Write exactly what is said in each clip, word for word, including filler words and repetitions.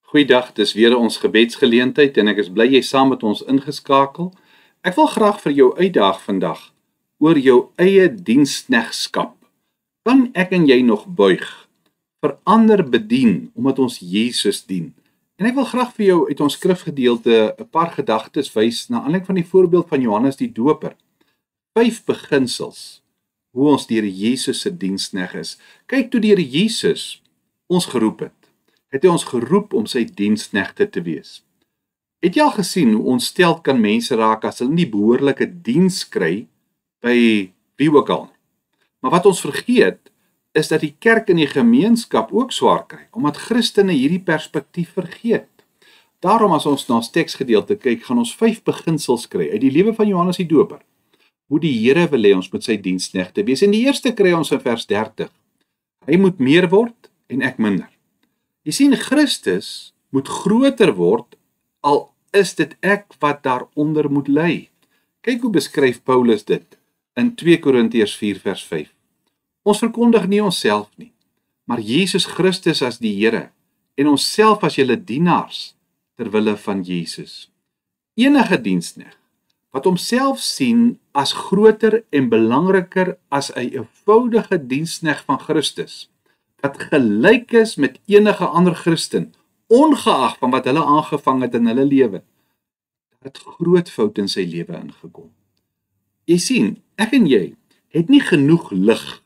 Goeiedag, dis weer ons gebedsgeleentheid en ek is bly jy saam met ons ingeskakel. Ek wil graag vir jou uitdaag vandag oor jou eie diensknegskap. Kan ek en jy nog buig, verander bedien, omdat ons Jesus dien? En ek wil graag vir jou uit ons skrifgedeelte 'n paar gedagtes wys na aanleiding van die voorbeeld van Johannes die Doper. Vyf beginsels hoe ons deur Jesus se dienskneg is. Kyk, toe die Here Jesus ons geroep het, het hy ons geroep om sy diensknegte te wees. Het jy al gesien hoe ontsteld kan mense raak as hulle nie behoorlike diens kry by wie ook al nie? Maar wat ons vergeet, is dat die kerk en die gemeenskap ook swaar kry, omdat Christene hierdie perspektief vergeet. Daarom as ons na ons teksgedeelte kyk, gaan ons vyf beginsels kry uit die lewe van Johannes die Doper, hoe die Here wil hê ons met sy diensknegte wees. En die eerste kry ons in vers dertig. Hy moet meer word en ek minder. Jy sien, Christus moet groter word, al is dit ek wat daaronder moet ly. Kyk hoe beskryf Paulus dit in twee Korintiërs vier vers vyf. Ons verkondig nie onsself nie, maar Jesus Christus as die Here en onsself as julle dienaars ter wille van Jesus. Enige dienskneg wat homself sien as groter en belangriker as 'n eenvoudige dienskneg van Christus, wat gelyk is met enige ander Christen, ongeag van wat hulle aangevang het in hulle lewe, het groot fout in sy lewe ingekom. Jy sien, ek en jy het nie genoeg lig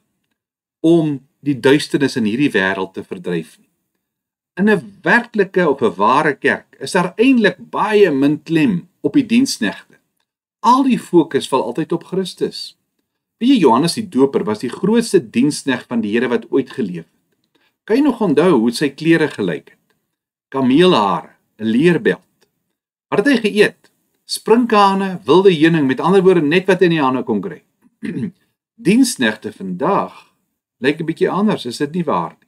om die duisternis in hierdie wêreld te verdryf nie. In 'n werklike of 'n ware kerk is daar eintlik baie min klem op die diensknegte. Al die fokus val altyd op Christus. Weet jy, Johannes die Doper was die grootste dienskneg van die Here wat ooit geleef het. Kan jy nog onthou hoe sy klere gelyk het? Kameelhare, 'n leerbelt. Wat het hy geëet? Sprinkane, wilde heuning, met ander woorde net wat hy in die hande kon kry. Diensknegte vandag lyk 'n bietjie anders, is dit nie waar nie?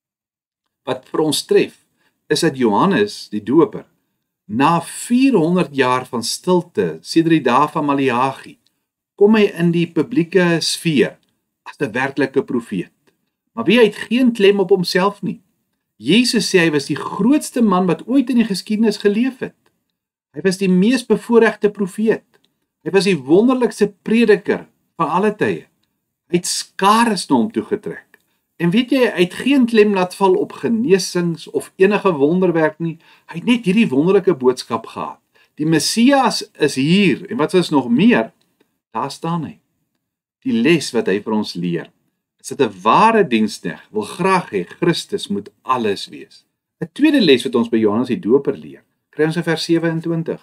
Wat vir ons tref, is dat Johannes die Doper, na vierhonderd jaar van stilte, sedert die dae van Maleagi, kom hy in die publieke sfeer as 'n werklike profeet. Maar wie het geen klem op homself nie. Jesus sê hy was die grootste man wat ooit in die geskiedenis geleef het. Hy was die mees bevoorregte profeet. Hy was die wonderlikste prediker van alle tye. Hy het skares na hom toe getrek. En weet jy, hy het geen klem laat val op genesings of enige wonderwerk nie. Hy het net hierdie wonderlike boodskap gehad. Die Messias is hier, en wat is nog meer? Daar staan hy. Die les wat hy vir ons leer, is dat 'n ware dienskneg wil graag hê Christus moet alles wees. 'n Tweede les wat ons by Johannes die Doper leer, kry ons in vers sewe-en-twintig.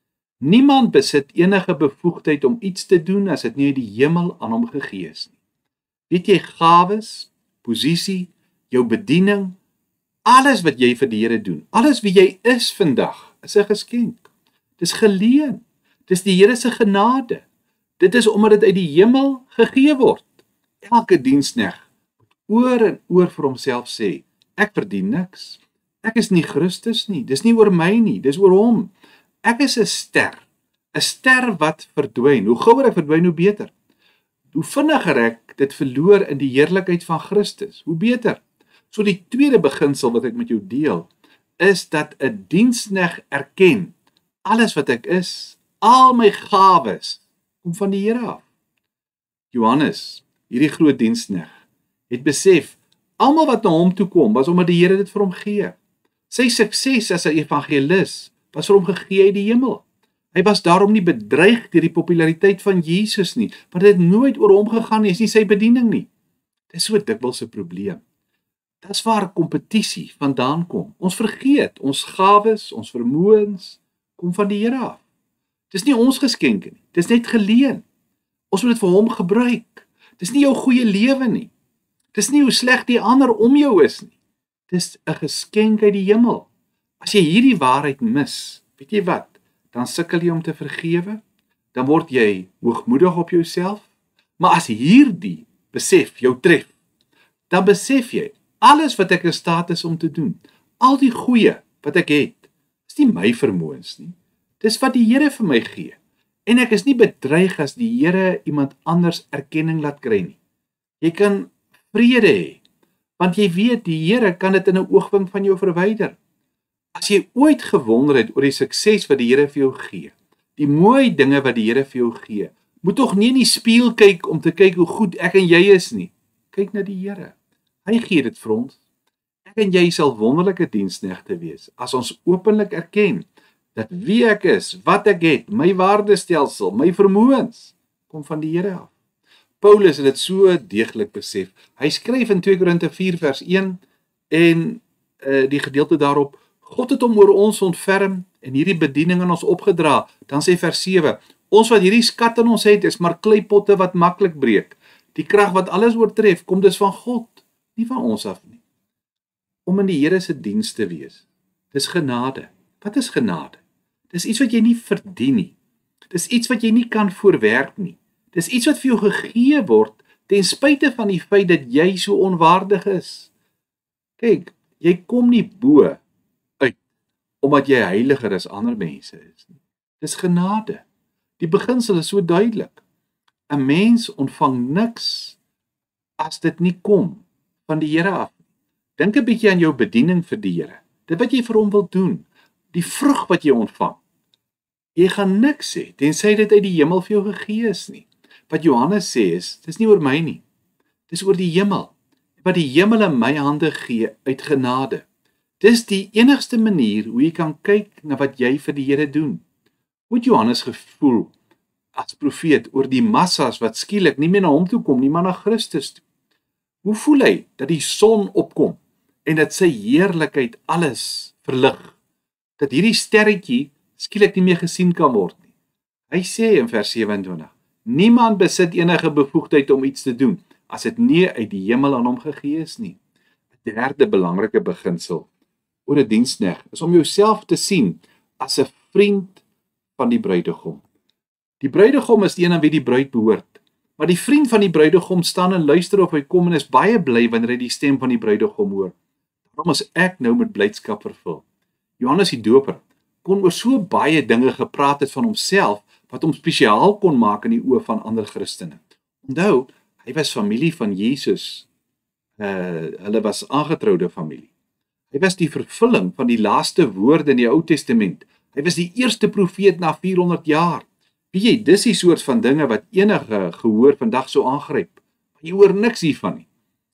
Niemand besit enige bevoegdheid om iets te doen as dit nie uit die hemel aan hom gegee is nie. Weet jy, gawes, posisie, jou bediening, alles wat jy vir die Here doen, alles wie jy is vandag, is 'n geskenk. Dis geleen. Dis die Here se genade. Dit is omdat dit uit die hemel gegee word. Elke dienskneg moet oor en oor vir homself sê, ek verdien niks. Ek is nie Christus nie. Dis nie oor my nie, dis oor hom. Ek is 'n ster. 'n Ster wat verdwyn. Hoe gouer ek verdwyn, hoe beter. Hoe vinniger ek dit verloor in die heerlikheid van Christus, hoe beter. So die tweede beginsel wat ek met jou deel, is dat 'n dienskneg erken, alles wat ek is, al my gawes, kom van die Here af. Johannes, hierdie groot dienskneg, het besef, almal wat na hom toe kom, was omdat die Here dit vir hom gee. Sy sukses as 'n evangelis was vir hom gegee uit die hemel. Hy was daarom nie bedreig deur die populariteit van Jesus nie, want dit het nooit oor hom gegaan nie, is nie sy bediening nie. Dis so dikwels 'n probleem. Dis waar kompetisie vandaan kom. Ons vergeet, ons gawes, ons vermoëns, kom van die Here af. Dis nie ons geskenke nie, dis net geleen. Ons moet dit vir hom gebruik. Dis nie jou goeie lewe nie. Dis nie hoe sleg die ander om jou is nie. Dis 'n geskenk uit die hemel. As jy hierdie waarheid mis, weet jy wat? Dan sukkel jy om te vergewe, dan word jy hoogmoedig op jouself, maar as hierdie besef jou tref, dan besef jy, alles wat ek in staat is om te doen, al die goeie wat ek het, is nie my vermoëns nie, dis wat die Here vir my gee, en ek is nie bedreig as die Here iemand anders erkenning laat kry nie. Jy kan vrede hê, want jy weet, die Here kan dit in 'n oogwink van jou verwyder. As jy ooit gewonder het oor die sukses wat die Here vir jou gee, die mooi dinge wat die Here vir jou gee, moet tog nie in die spieël kyk om te kyk hoe goed ek en jy is nie. Kyk na die Here. Hy gee dit vir ons. Ek en jy sal wonderlike diensknegte wees as ons openlik erken dat wie ek is, wat ek het, my waardestelsel, my vermoëns kom van die Here af. Paulus het dit so deeglik besef. Hy skryf in twee Korinte vier vers een en uh, die gedeelte daarop, God het hom oor ons ontferm en hierdie bediening aan ons opgedra. Dan sê vers sewe, ons wat hierdie skat in ons het, is maar kleipotte wat maklik breek. Die krag wat alles oortref, kom dus van God, nie van ons af nie. Om in die Here se diens te wees, dis genade. Wat is genade? Dis iets wat jy nie verdien nie. Dis iets wat jy nie kan voorwerk nie. Dis iets wat vir jou gegee word, ten spyte van die feit dat jy so onwaardig is. Kyk, jy kom nie bo uit, omdat jy heiliger as ander mense is nie. Dis genade. Die beginsel is so duidelik. 'n Mens ontvang niks as dit nie kom van die Here af. Dink 'n bietjie aan jou bediening vir die Here. Dit wat jy vir hom wil doen, die vrug wat jy ontvang. Jy gaan niks hê, tensy dit uit die hemel vir jou gegee is nie. Wat Johannes sê is, dis nie oor my nie. Dis oor die hemel. Wat die hemel in my hande gee uit genade. Dis die enigste manier hoe jy kan kyk na wat jy vir die Here doen. Hoe het Johannes gevoel as profeet oor die massas wat skielik nie meer na hom toe kom nie, maar na Christus toe? Hoe voel hy dat die son opkom en dat sy heerlikheid alles verlig? Dat hierdie sterretjie skielik nie meer gesien kan word nie. Hy sê in vers sewe-en-twintig, niemand besit enige bevoegdheid om iets te doen, as dit nie uit die hemel aan hom gegee is nie. 'n Derde belangrike beginsel oor 'n diensknegt is om jouself te sien as 'n vriend van die bruidegom. Die bruidegom is die een aan wie die bruid behoort, maar die vriend van die bruidegom staan en luister of hy kom en is baie bly wanneer hy die stem van die bruidegom hoor. Daarom is ek nou met blydskap vervul. Johannes die Doper kon oor so baie dinge gepraat het van homself, wat hom spesiaal kon maak in die oë van ander Christene. Onthou, hy was familie van Jesus. Uh, hulle was aangetroude familie. Hy was die vervulling van die laaste woorde in die Ou Testament. Hy was die eerste profeet na vierhonderd jaar. Weet jy, dis die soort van dinge wat enige gehoor vandag sou aangryp. Maar jy hoor niks hiervan nie.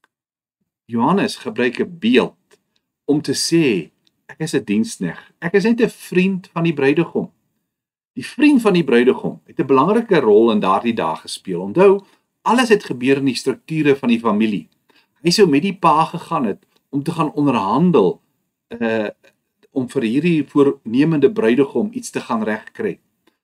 Johannes gebruik 'n beeld om te sê, ek is 'n diensknegt. Ek is net 'n vriend van die bruidegom. Die vriend van die bruidegom het 'n belangrike rol in daardie dae gespeel. Onthou, alles het gebeur in die strukture van die familie. Hy sou met die pa gegaan het om te gaan onderhandel, uh, om vir hierdie voornemende bruidegom iets te gaan regkry.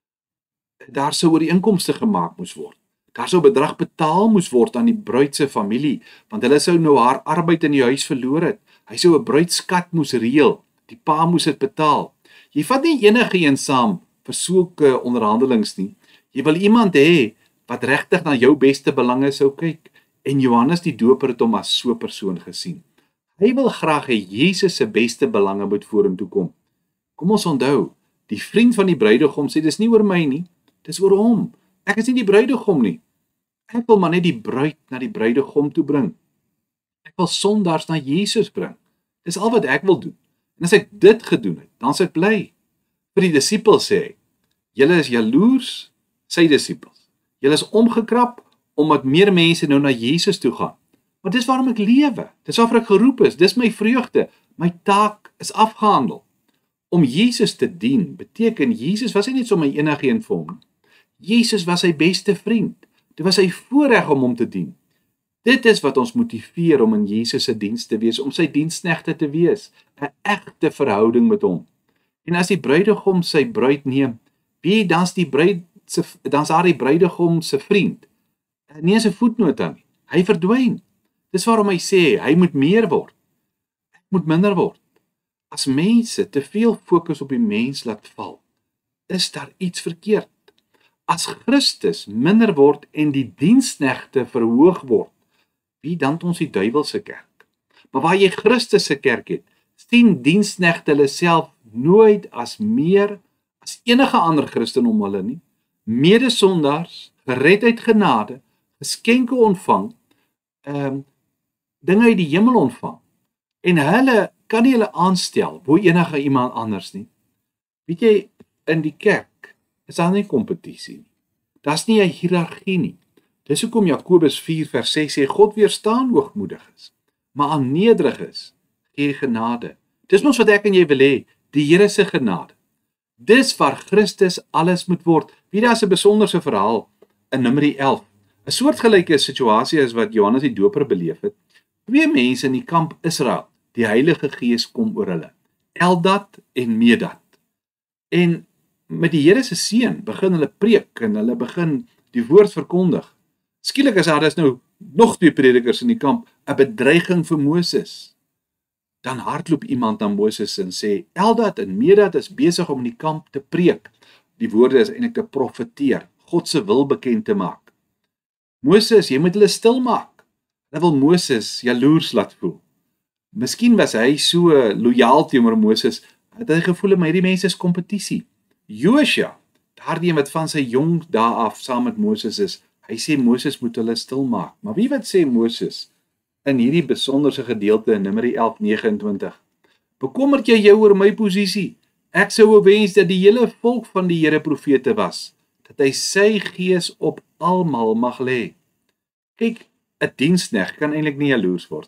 Daar sou ooreenkomste gemaak moes word. Daar sou bedrag betaal moes word aan die bruid se familie, want hulle sou nou haar arbeid in die huis verloor het. Hy sou 'n bruidskat moes reël. Die pa moes dit betaal. Jy vat nie enige een saam vir sulke onderhandelings nie. Jy wil iemand hê wat regtig na jou beste belange sou kyk. En Johannes die Doper het hom as so 'n persoon gesien. Hy wil graag hê Jesus se beste belange moet vorentoe kom. Kom ons onthou, die vriend van die bruidegom sê dis nie oor my nie, dis oor hom. Ek is nie die bruidegom nie. Ek wil maar net die bruid na die bruidegom toe bring. Ek wil sondaars na Jesus bring. Dis al wat ek wil doen. En as ek dit gedoen het, dan is ek bly. Vir die disippels sê hy, julle is jaloers, sy disippels. Julle is omgekrap, omdat meer mense nou na Jesus toe gaan. Maar dis waarom ek lewe. Dis waarvoor ek geroep is. Dis my vreugde. My taak is afgehandel. Om Jesus te dien beteken Jesus was nie net so my enige een vir hom. Jesus was sy beste vriend. Dit was sy voorreg om hom te dien. Dit is wat ons motiveer om in Jesus se diens te wees, om sy diensknegte te wees, 'n egte verhouding met hom. En as die bruidegom sy bruid neem, wie dan's die bruid se dan's haar die bruidegom se vriend. Nie eens 'n voetnoot aan nie. Hy verdwyn. Dis waarom hy sê hy moet meer word. Ek moet minder word. As mense te veel fokus op die mens laat val, is daar iets verkeerd. As Christus minder word en die diensknegte verhoog word, wie dan ons die duiwel se kerk? Maar waar jy Christus se kerk het, sien diensknegte hulle self nooit as meer as enige ander Christen om hulle nie. Medesondaars, gered uit genade, geskenke ontvang, um, dinge uit die hemel ontvang. En hulle kan nie hulle aanstel bo enige iemand anders nie. Weet jy, in die kerk is daar nie kompetisie nie. Daar's nie 'n hiërargie nie. Dis hoekom Jakobus vier vers ses sê, God weerstaan hoogmoediges, maar aan nederiges gee genade. Dis mos wat ek en jy wil hê, die Here se genade. Dis waar Christus alles moet word. Wie daar is 'n besonderse verhaal in Numeri elf. 'n Soortgelyke situasie as wat Johannes die Doper beleef het. Twee mense in die kamp Israel, die Heilige Gees kom oor hulle. Eldad en Medad. En met die Here se seën begin hulle preek en hulle begin die woord verkondig. Skielik is daar nou nog twee predikers in die kamp, 'n bedreiging vir Moses. Dan hardloop iemand na Moses en sê, Eldad en Medad is besig om in die kamp te preek. Die woorde is eintlik te profeteer, God se wil bekend te maak. Moses, jy moet hulle stil maak. Hulle wil Moses jaloers laat voel. Miskien was hy so lojaal teenoor Moses, het hy gevoel maar hierdie mense is kompetisie. Josua, daardie een wat van sy jong dae af saam met Moses is, hy sê Moses moet hulle stil maak. Maar wie wat sê Moses in hierdie besonderse gedeelte in Numeri elf vyf nege? Bekommerd jy jou oor my posisie? Ek sou wens dat die hele volk van die Here profete was, dat hy sy gees op almal mag lê. Kyk, 'n diensknegt kan eintlik nie jaloers word.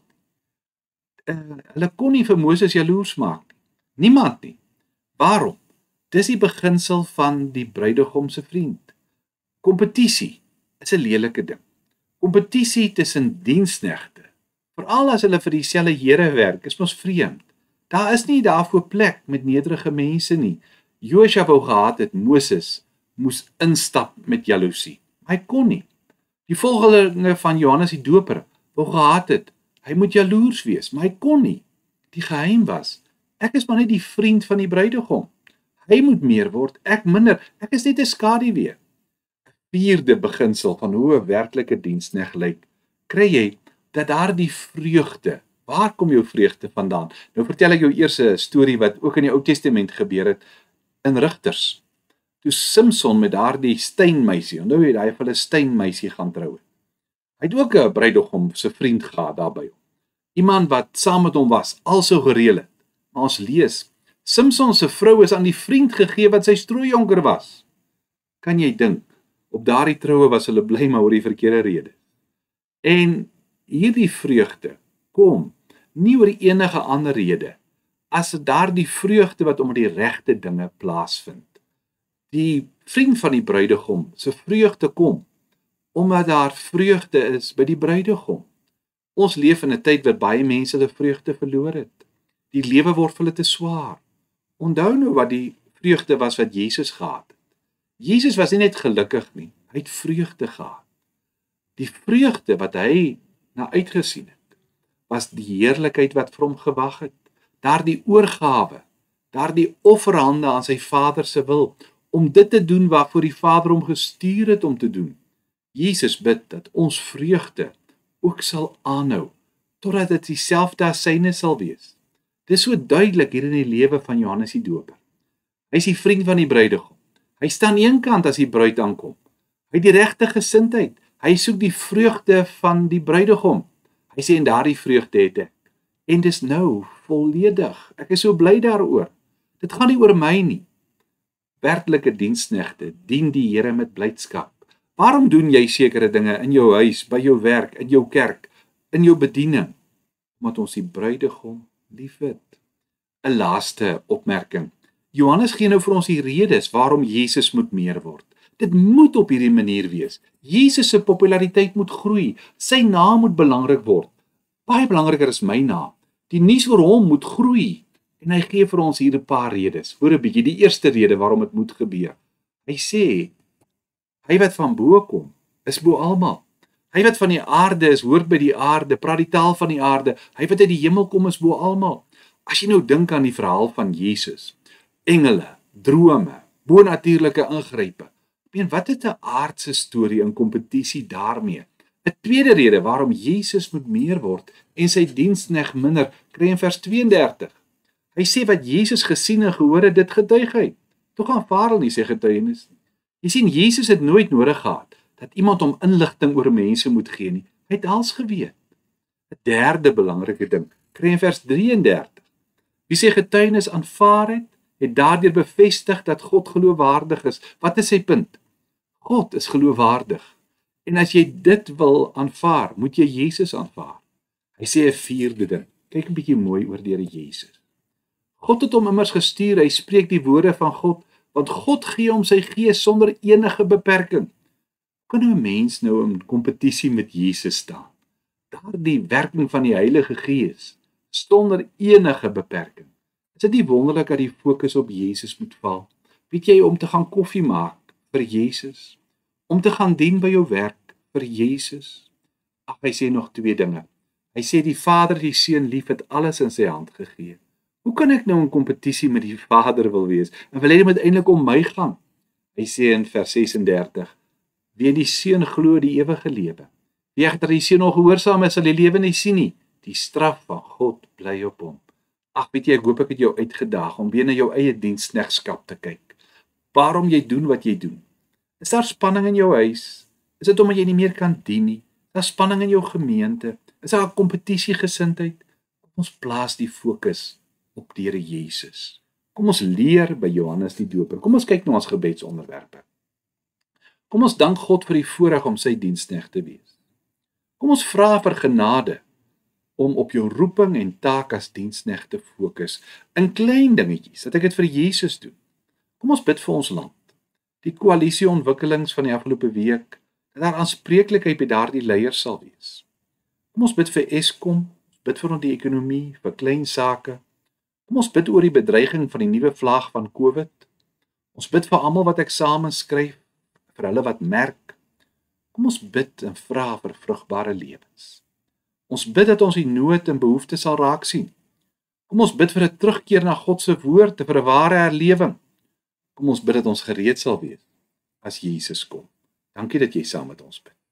Uh, hulle kon nie vir Moses jaloers maak. Niemand nie. Waarom? Dis die beginsel van die bruidegom se vriend. Kompetisie is 'n lelike ding. Kompetisie tussen diensknegte, veral as hulle vir dieselfde Here werk, is mos vreemd. Daar is nie daarvoor plek met nederige mense nie. Josua wou gehad het Moses moes instap met jaloesie. Hy kon nie. Die volgelinge van Johannes die Doper wou gehad het, hy moet jaloers wees, maar hy kon nie. Die geheim was, ek is maar net die vriend van die bruidegom. Hy moet meer word, ek minder, ek is net 'n skaduwee. Vierde beginsel van hoe 'n werklike diensknegt lyk, kry jy dat daar die vreugde, waar kom jou vreugde vandaan? Nou vertel ek jou eers 'n storie wat ook in die Ou Testament gebeur het, in Rigters. Toe Samson met daardie steenmeisie, onthou jy, hy Filistynmeisie gaan trou het. Hy het ook 'n bruidegom se vriend gehad daarby. Iemand wat saam met hom was, also gereël het. Maar ons lees, Samson se vrou is aan die vriend gegee wat sy strooijonker was. Kan jy dink, op daardie troue was hulle bly maar oor die verkeerde rede. En hierdie vreugde kom nie oor enige ander rede as daardie vreugde wat om die regte dinge plaasvind. Die vriend van die bruidegom se vreugde kom omdat daar vreugde is by die bruidegom. Ons leef in 'n tyd waar baie mense hulle vreugde verloor het. Die lewe word vir hulle te swaar. Onthou nou wat die vreugde was wat Jesus gehad het. Jesus was nie net gelukkig nie, hy het vreugde gehad. Die vreugde wat hy na uitgesien het, was die heerlikheid wat vir hom gewag het. Daardie oorgawe, daardie offerhande aan sy Vader se wil, om dit te doen waarvoor die Vader hom gestuur het om te doen. Jesus bid dat ons vreugde ook sal aanhou, totdat dit dieselfde as syne sal wees. Dit is so duidelik hier in die lewe van Johannes die Doper. Hy is die vriend van die bruidegom. Hy staan een kant as die bruid aankom. Hy het die regte gesindheid. Hy soek die vreugde van die bruidegom. Hy sê en daardie vreugde het ek. En dis nou volledig. Ek is so bly daaroor. Dit gaan nie oor my nie. Werklike diensknegte dien die Here met blydskap. Waarom doen jy sekere dinge in jou huis, by jou werk, in jou kerk, in jou bediening? Omdat ons die bruidegom liefhet. 'n Laaste opmerking. Johannes gee nou vir ons die redes waarom Jesus moet meer word. Dit moet op hierdie manier wees. Jesus se populariteit moet groei. Sy naam moet belangrik word. Baie belangriker is my naam. Die nuus oor hom moet groei. En hy gee vir ons hier 'n paar redes. Hoor 'n bietjie, die eerste rede waarom dit moet gebeur. Hy sê, hy wat van bo kom, is bo almal. Hy wat van die aarde is, hoort by die aarde, praat die taal van die aarde. Hy wat uit die hemel kom, is bo almal. As jy nou dink aan die verhaal van Jesus, engele, drome, bonatuurlike ingrype. En wat het 'n aardse storie in kompetisie daarmee? 'n Tweede rede waarom Jesus moet meer word en sy diensknegt minder, kry in vers tweeëndertig. Hy sê wat Jesus gesien en gehoor het, dit getuig hy. Tog aanvaar hulle nie sy getuienis nie. Jy sien, Jesus het nooit nodig gehad dat iemand hom inligting oor mense moet gee nie. Hy het alles geweet. 'n Derde belangrike ding, kry in vers drieëndertig. Wie sy getuienis aanvaar het, het daardeur bevestig dat God geloofwaardig is. Wat is sy punt? God is geloofwaardig. En as jy dit wil aanvaar, moet jy Jesus aanvaar. Hy sê 'n vierde ding. Kyk 'n bietjie mooi oor die Here Jesus. God het hom immers gestuur, hy spreek die woorde van God, want God gee hom sy gees sonder enige beperking. Kan 'n mens nou in kompetisie met Jesus staan? Daardie werking van die Heilige Gees, sonder enige beperking. Is dit nie wonderlik dat die fokus op Jesus moet val? Weet jy, om te gaan koffie maak vir Jesus, om te gaan dien by jou werk vir Jesus. Ag, hy sê nog twee dinge. Hy sê die Vader die Seun lief het alles in sy hand gegee. Hoe kan ek nou in kompetisie met die Vader wil wees? En wil hy dit uiteindelik om my gaan? Hy sê in vers sesendertig, wie in die Seun glo die ewige lewe. Wie egter die Seun ongehoorsaam is, sal die lewe nie sien nie. Die straf van God bly op hom. Ag, weet jy, ek hoop ek het jou uitgedaag om weer na jou eie diensknegskap te kyk. Waarom jy doen wat jy doen? Is daar spanning in jou huis? Is dit omdat jy nie meer kan dien nie? Is daar spanning in jou gemeente? Is daar 'n kompetisiegesindheid? Kom ons plaas die fokus op die Here Jesus. Kom ons leer by Johannes die Doper. Kom ons kyk na ons gebedsonderwerpe. Kom ons dank God vir die voorreg om sy diensknegt te wees. Kom ons vra vir genade om op jou roeping en taak as diensknegt te fokus, in klein dingetjies, dat ek dit vir Jesus doen. Kom ons bid vir ons land. Die koalisieontwikkelings van die afgelope week, dat daar aanspreeklikheid by daardie leiers sal wees. Kom ons bid vir Eskom, ons bid vir die ekonomie, vir klein sake. Kom ons bid oor die bedreiging van die nuwe vlaag van COVID. Ons bid vir almal wat eksamens skryf, vir hulle wat merk. Kom ons bid en vra vir vrugbare lewens. Ons bid dat ons die nood en behoeftes sal raak sien. Kom ons bid vir 'n terugkeer na God se woord, vir 'n ware herlewing. Kom ons bid dat ons gereed sal wees as Jesus kom. Dankie dat jy saam met ons bid.